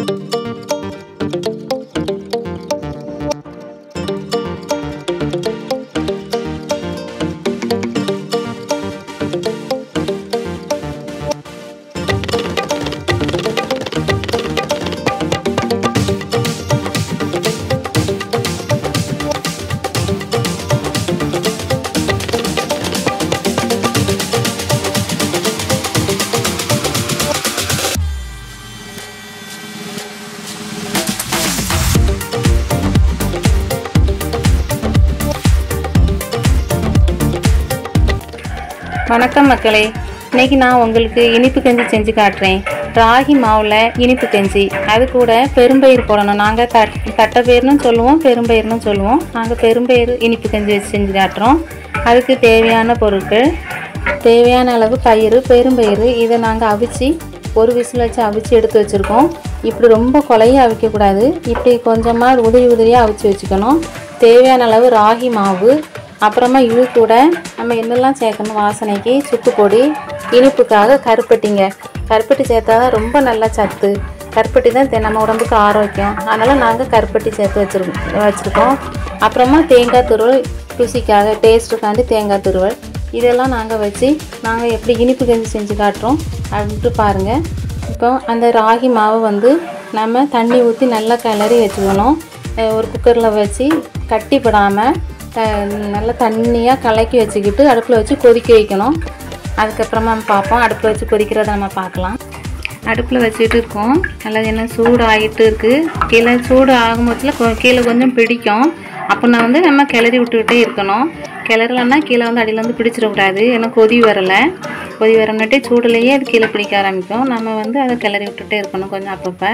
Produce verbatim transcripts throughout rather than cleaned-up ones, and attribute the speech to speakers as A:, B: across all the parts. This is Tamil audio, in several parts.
A: வணக்கம் மக்களே, இன்னைக்கு நான் உங்களுக்கு இனிப்பு கஞ்சி செஞ்சு காட்டுறேன். ராகி மாவில் இனிப்பு கஞ்சி, அது கூட பெரும்பயிறு போடணும். நாங்கள் தட் தட்டைப்பயிறுன்னு சொல்லுவோம், பெரும்பயிறுன்னு சொல்லுவோம். நாங்கள் பெரும்பயிறு இனிப்பு கஞ்சி வச்சு செஞ்சு காட்டுறோம். அதுக்கு தேவையான பொருட்கள், தேவையான அளவு பயிறு, பெரும்பயிறு. இதை நாங்கள் அவிச்சு ஒரு விசில் வச்சு அவிச்சு எடுத்து வச்சுருக்கோம். இப்படி ரொம்ப கொலையாக அவிக்கக்கூடாது, இப்படி கொஞ்சமாக உதிரி உதிரியாக அவிச்சு வச்சுக்கணும். தேவையான அளவு ராகி மாவு, அப்புறமா இது கூட நம்ம என்னெல்லாம் சேர்க்கணும் வாசனைக்கு, சுக்கு பொடி, இனிப்புக்காக கருப்பட்டிங்க. கருப்பட்டி சேர்த்தா தான் ரொம்ப நல்லா சத்து. கருப்பட்டி தான் நம்ம உடம்புக்கு ஆரோக்கியம், அதனால் நாங்கள் கருப்பட்டி சேர்த்து வச்சுருக்கோம் வச்சுருக்கோம் அப்புறமா தேங்காய் துருவல், ருசிக்காக டேஸ்ட்டுக்காண்டி தேங்காய் துருவல். இதெல்லாம் நாங்கள் வச்சு நாங்கள் எப்படி இனிப்பு கஞ்சி செஞ்சு காட்டுறோம் அப்படின்ட்டு பாருங்கள். இப்போ அந்த ராகி மாவு வந்து நம்ம தண்ணி ஊற்றி நல்லா கிளறி வச்சுக்கணும். ஒரு குக்கரில் வச்சு கட்டிப்படாமல் நல்லா தண்ணியாக கலக்கி வச்சுக்கிட்டு அடுப்பில் வச்சு கொதிக்க வைக்கணும். அதுக்கப்புறமா நம்ம பார்ப்போம். அடுப்பில் வச்சு கொதிக்கிறத நம்ம பார்க்கலாம். அடுப்பில் வச்சுட்டு இருக்கோம். நல்லா என்ன சூடு ஆகிட்டு இருக்குது. கீழே சூடு ஆகும்போதில் கீழே கொஞ்சம் பிடிக்கும். அப்போ நான் வந்து நம்ம கிளறி விட்டுக்கிட்டே இருக்கணும். கிளறலன்னா கீழே வந்து அடியில் வந்து பிடிச்சிடக்கூடாது. ஏன்னா கொதி வரலை. கொதி வரணுன்ட்டே சூடுலேயே அது கீழே பிடிக்க ஆரம்பிக்கும். நம்ம வந்து அதை கிளறி விட்டுகிட்டே இருக்கணும் கொஞ்சம் அப்பப்போ.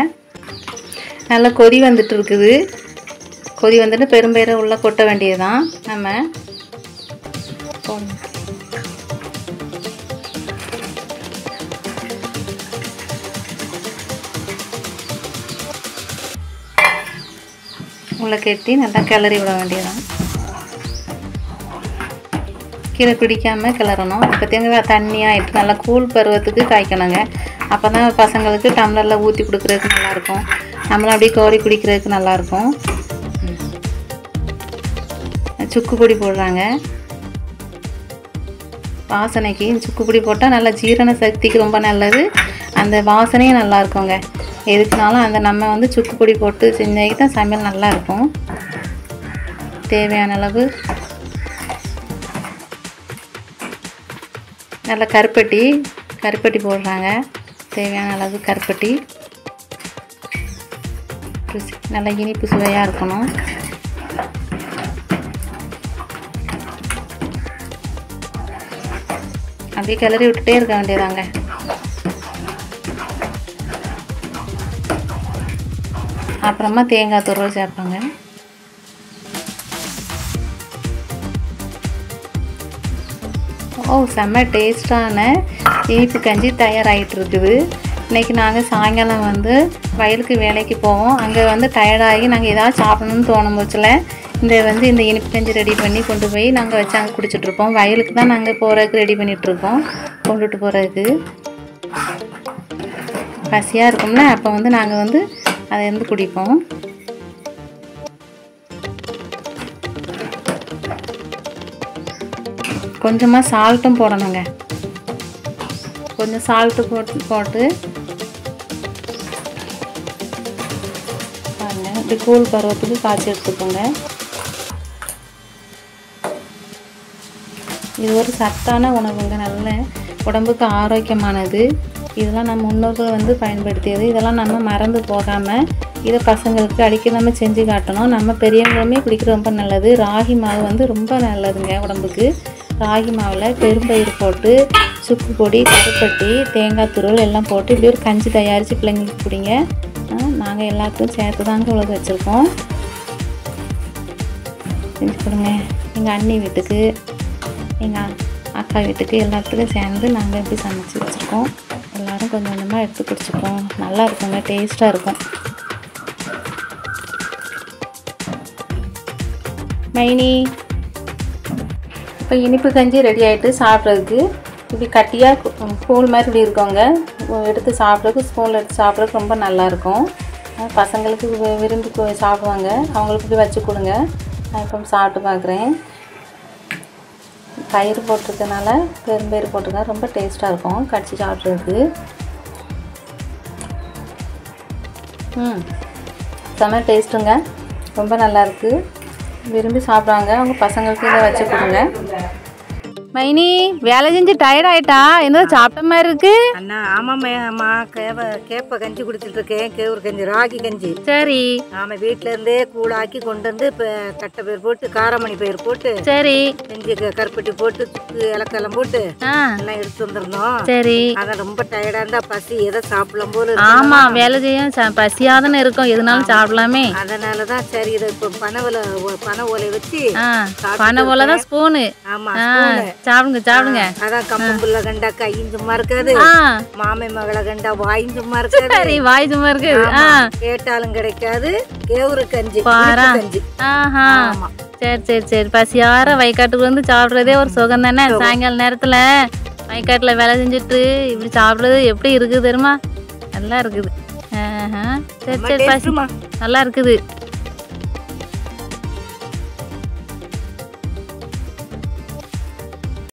A: நல்லா கொதி வந்துட்டு இருக்குது. கொதி வந்துட்டு பெரும்பயிரை உள்ளே கொட்ட வேண்டியது தான். நம்ம உள்ளே கட்டி நல்லா கிளறி விட வேண்டியதுதான். கீழே பிடிக்காமல் கிளறணும். இப்போ தேங்காய் தண்ணியாகிட்டு நல்லா கூழ் பருவத்துக்கு காய்க்கணுங்க. அப்போ தான் பசங்களுக்கு டம்ளரில் ஊற்றி கொடுக்குறதுக்கு நல்லாயிருக்கும். நம்மளும் அப்படியே கோரி குடிக்கிறதுக்கு நல்லாயிருக்கும். சுக்கு பொடி போடுறாங்க வாசனைக்கு. சுக்கு பொடி போட்டால் நல்லா ஜீரண சக்திக்கு ரொம்ப நல்லது. அந்த வாசனையும் நல்லா இருக்குங்க. எதுக்குனாலும் அந்த நம்ம வந்து சுக்கு பொடி போட்டு செஞ்சாக்கி தான் சமையல் நல்லா இருக்கும். தேவையான அளவு நல்லா கருப்பட்டி கருப்பட்டி போடுறாங்க. தேவையான அளவு கருப்பட்டி. நல்லா இனிப்பு சுவையாக இருக்கணும். அப்படியே கிளறி விட்டுட்டே இருக்க வேண்டியதாங்க. அப்புறமா தேங்காய் துருவல் சேர்ப்பாங்க. ஓ, செம்ம டேஸ்டான இனிப்பு கஞ்சி தயாராகிட்டு இருக்குது. இன்றைக்கி நாங்கள் சாயங்காலம் வந்து வயலுக்கு வேலைக்கு போவோம். அங்கே வந்து டயர்டாகி நாங்கள் ஏதாவது சாப்பிடணும்னு தோணும் போச்சில் இந்த வந்து இந்த இனிப்பு கஞ்சி ரெடி பண்ணி கொண்டு போய் நாங்கள் வச்சு அங்கே குடிச்சிட்ருப்போம். வயலுக்கு தான் நாங்கள் போகிறதுக்கு ரெடி பண்ணிகிட்ருக்கோம், கொண்டுட்டு போகிறதுக்கு. பசியாக இருக்கும்ல, அப்போ வந்து நாங்கள் வந்து அதை வந்து குடிப்போம். கொஞ்சமாக சால்ட்டும் போடணுங்க. கொஞ்சம் சால்ட்டு போட்டு போட்டு பாருங்கள். இப்படி கூழ் பருவத்துக்கு காய்ச்சி எடுத்துக்கோங்க. இது ஒரு சத்தான உணவுங்க, நல்ல உடம்புக்கு ஆரோக்கியமானது. இதெல்லாம் நம்ம முன்னோர்கள் வந்து பயன்படுத்தியது. இதெல்லாம் நம்ம மறந்து போகாமல் இதை பசங்களுக்கு அடிக்கடி நம்ம செஞ்சு காட்டணும். நம்ம பெரியவங்களுமே குடிக்கிறது ரொம்ப நல்லது. ராகி மாவு வந்து ரொம்ப நல்லதுங்க உடம்புக்கு. ராகி மாவில் பெரும்பயிறு போட்டு சுக்கு பொடி, கருப்பட்டி, தேங்காய் துருவல் எல்லாம் போட்டு இப்படி ஒரு கஞ்சி தயாரித்து பிள்ளைங்களுக்கு குடிங்க. நாங்கள் எல்லாத்துக்கும் சேர்த்து தாங்க உலக வச்சுருக்கோம். செஞ்சு கொடுங்க. எங்கள் அண்ணி வீட்டுக்கு, எங்கள் அக்கா வீட்டுக்கு எல்லாத்துக்கும் சேர்ந்து நாங்கள் இப்படி சமைச்சி வச்சுருக்கோம். எல்லோரும் கொஞ்சம் கொஞ்சமாக எடுத்து குடிச்சிப்போம். நல்லா இருக்குங்க, டேஸ்ட்டாக இருக்கும். மைனி, இப்போ இனிப்பு கஞ்சி ரெடி ஆகிட்டு சாப்பிட்றதுக்கு இப்படி கட்டியாக கூழ் மாதிரி இப்படி இருக்கோங்க. எடுத்து சாப்பிட்றதுக்கு ஸ்பூனில் எடுத்து சாப்பிட்றதுக்கு ரொம்ப நல்லாயிருக்கும். பசங்களுக்கு வி- விரும்பி கொ- சாப்பிடுவாங்க. அவங்களுக்கு போய் வச்சு கொடுங்க. நான் இப்போ சாப்பிட்டு பார்க்குறேன். பயிர் போட்டிருக்கனால பெரும்பயிர் போட்டிருக்கேன். ரொம்ப டேஸ்ட்டாக இருக்கும் கடிச்சு சாப்பிட்றதுக்கு. ம் செம்ம டேஸ்ட்டுங்க. ரொம்ப நல்லாயிருக்கு. விரும்பி சாப்பிடுவாங்க. அவங்க பசங்களுக்கு இதை வச்சு கொடுங்க. மைனி வேலை செஞ்சு டயர்ட் ஆயிட்டா? என்ன சாப்பிட்ட மாதிரி இருக்கு?
B: அண்ணா ஆமாம்மா அம்மா கேவ கேப்ப கஞ்சி குடிச்சிட்டு இருக்கேன். கேவுரு கஞ்சி, ராகி கஞ்சி.
A: சரி
B: ஆமா, வீட்டுல இருந்தே கூழாக்கி கொண்டு வந்து இப்போ தட்டை பயிர் போட்டு காரமணி பயிர் போட்டு
A: சரி
B: செஞ்சு க- கருப்பட்டி போட்டு சுக்கு இலக்கெல்லாம் போட்டு
A: ஆ
B: எல்லாம் எடுத்து வந்திருந்தோம்.
A: சரி.
B: அதான் ரொம்ப டயர்டா இருந்தா பசி எதை சாப்பிடலாம் போல இருக்கு.
A: ஆமா வேலை செய்ய ச- பசியாதானே இருக்கும். எதுனாலும் சாப்பிடலாமே.
B: அதனாலதான் சரி இதை இப்போ பனை ஓலை பனை ஓலை வச்சு
A: ஆ பனை போல தான் ஸ்பூனு.
B: ஆமா
A: ஆ
B: ஸ்பூனு.
A: சாப்பிடுங்க சாப்பிடுங்க.
B: அதான் கம்பம்புள்ள கண்டா கையும் சும்மா இருக்காது,
A: ஆ
B: மாமை மகளை கண்டா வாயும் சும்மா இருக்காது.
A: சரி வாய் சும்மா இருக்கு. ஆ
B: கேட்டாலும் கிடைக்காது கேவுரு கஞ்சி,
A: பாரா.
B: இனிப்பு கஞ்சி.
A: ஆஹா
B: ஆமா.
A: சரி சரி சரி. பசியார வயக்காட்டுக்கு வந்து சாப்பிட்றதே ஒரு சுகம் தானே. சாயங்கால நேரத்துல வயக்காட்டுல வேலை செஞ்சுட்டு இப்படி சாப்பிட்றது எப்படி இருக்குது தெரியுமா? நல்லா இருக்குது. ஆஹா சரி
B: ரொம்ப
A: சரி பசி
B: டேஸ்ட்டுமா.
A: நல்லா இருக்குது.